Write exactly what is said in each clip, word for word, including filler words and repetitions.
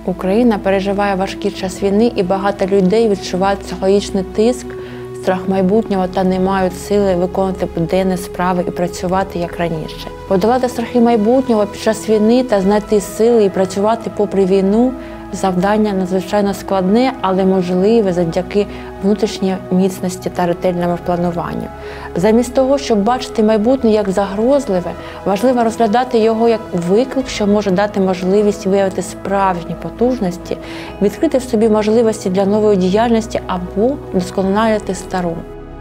Україна переживає важкий час війни, і багато людей відчувають психологічний тиск, страх майбутнього та не мають сили виконувати буденні справи і працювати як раніше. Подолати страхи майбутнього під час війни та знайти сили і працювати попри війну – завдання надзвичайно складне, але можливе завдяки внутрішній міцності та ретельному плануванню. Замість того, щоб бачити майбутнє як загрозливе, важливо розглядати його як виклик, що може дати можливість виявити справжні потужності, відкрити в собі можливості для нової діяльності або вдосконалити стару.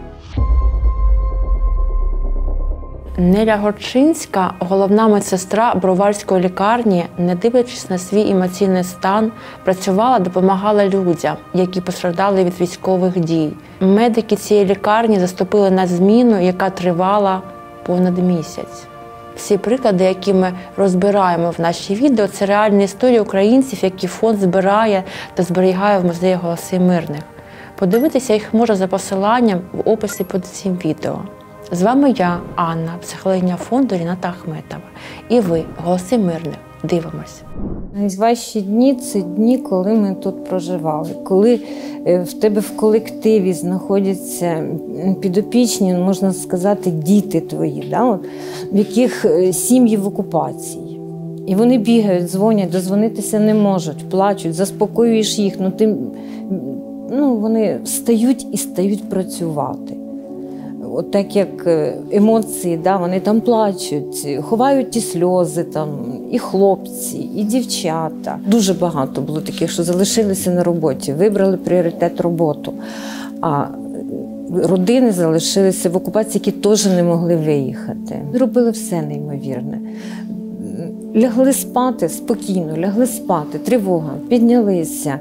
Неля Горчинська, головна медсестра Броварської лікарні, не дивлячись на свій емоційний стан, працювала, допомагала людям, які постраждали від військових дій. Медики цієї лікарні заступили на зміну, яка тривала понад місяць. Всі приклади, які ми розбираємо в нашій відео, це реальні історії українців, які фонд збирає та зберігає в музеї «Голоси мирних». Подивитися їх можна за посиланням в описі під цим відео. З вами я, Анна, психологиня фонду Ріната Ахметова. І ви, «Голоси мирних». Дивимось. Найважчі дні – це дні, коли ми тут проживали. Коли в тебе в колективі знаходяться підопічні, можна сказати, діти твої, да? От, в яких сім'ї в окупації. І вони бігають, дзвонять, дозвонитися не можуть, плачуть, заспокоюєш їх, ну, ти, ну, вони стають і стають працювати. От так як емоції, да, вони там плачуть, ховають ті сльози, там, і хлопці, і дівчата. Дуже багато було таких, що залишилися на роботі, вибрали пріоритет роботу. А родини залишилися в окупації, які теж не могли виїхати. Зробили все неймовірне. Лягли спати спокійно, лягли спати, тривога, піднялися.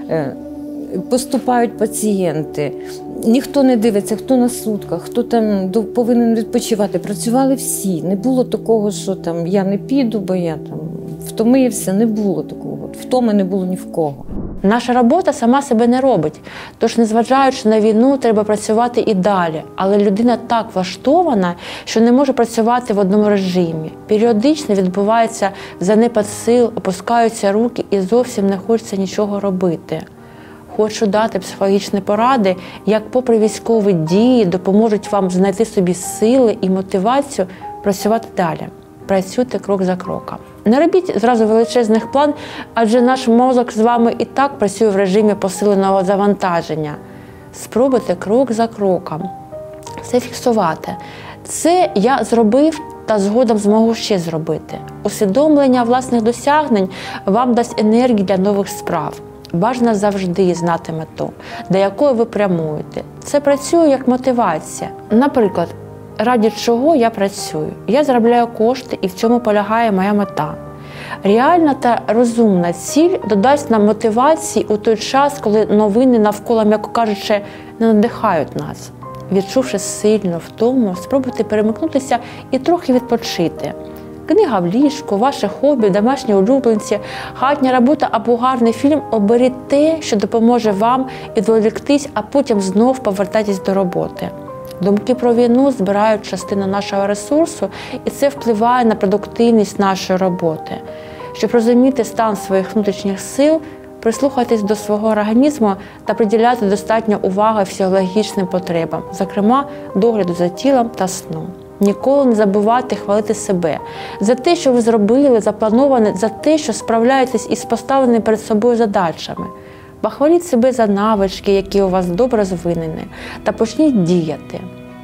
Поступають пацієнти, ніхто не дивиться, хто на сутках, хто там повинен відпочивати. Працювали всі. Не було такого, що там я не піду, бо я там втомився. Не було такого. Втоми не було ні в кого. Наша робота сама себе не робить. Тож, незважаючи на війну, треба працювати і далі. Але людина так влаштована, що не може працювати в одному режимі. Періодично відбувається занепад сил, опускаються руки і зовсім не хочеться нічого робити. Хочу дати психологічні поради, як попри військові дії допоможуть вам знайти собі сили і мотивацію працювати далі. Працюйте крок за кроком. Не робіть зразу величезних план, адже наш мозок з вами і так працює в режимі посиленого завантаження. Спробуйте крок за кроком все фіксувати. Це я зробив та згодом зможу ще зробити. Усвідомлення власних досягнень вам дасть енергію для нових справ. Бажано завжди знати мету, до якої ви прямуєте. Це працює як мотивація. Наприклад, ради чого я працюю? Я заробляю кошти, і в цьому полягає моя мета. Реальна та розумна ціль додасть нам мотивації у той час, коли новини навколо, м'яко кажучи, не надихають нас. Відчувши сильну втому, спробуйте перемикнутися і трохи відпочити. Книга в ліжку, ваше хобі, домашні улюбленці, хатня робота або гарний фільм – оберіть те, що допоможе вам відволіктись, а потім знов повертайтесь до роботи. Думки про війну збирають частину нашого ресурсу, і це впливає на продуктивність нашої роботи. Щоб розуміти стан своїх внутрішніх сил, прислухайтесь до свого організму та приділяйте достатньо уваги фізіологічним потребам, зокрема догляду за тілом та сном. Ніколи не забувайте хвалити себе за те, що ви зробили, заплановане, за те, що справляєтесь із поставленими перед собою задачами. Похваліть себе за навички, які у вас добре розвинені, та почніть діяти.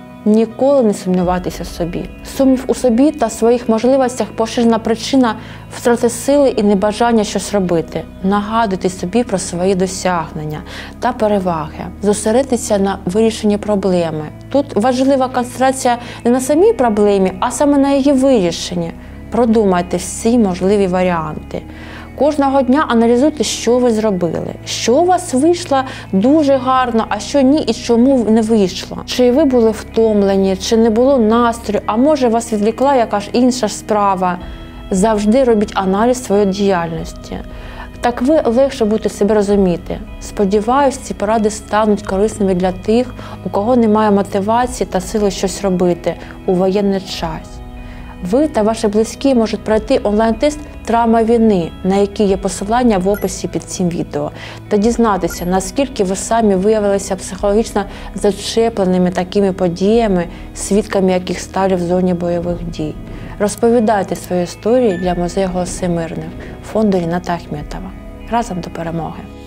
Ніколи не сумнівайтеся в собі. Сумнів у собі та своїх можливостях – поширена причина втрати сили і небажання щось робити. Нагадуйте собі про свої досягнення та переваги. Зосередьтеся на вирішенні проблеми. Тут важлива концентрація не на самій проблемі, а саме на її вирішенні. Продумайте всі можливі варіанти. Кожного дня аналізуйте, що ви зробили, що у вас вийшло дуже гарно, а що ні і чому не вийшло. Чи ви були втомлені, чи не було настрою, а може вас відвлекла якась інша справа. Завжди робіть аналіз своєї діяльності. Так ви легше будете себе розуміти. Сподіваюсь, ці поради стануть корисними для тих, у кого немає мотивації та сили щось робити у воєнний час. Ви та ваші близькі можуть пройти онлайн-тест Травма війни, на які є посилання в описі під цим відео, та дізнатися, наскільки ви самі виявилися психологічно зачепленими такими подіями, свідками яких стали в зоні бойових дій. Розповідайте свої історії для музею Голоси Мирних, фонду Ріната Ахметова. Разом до перемоги!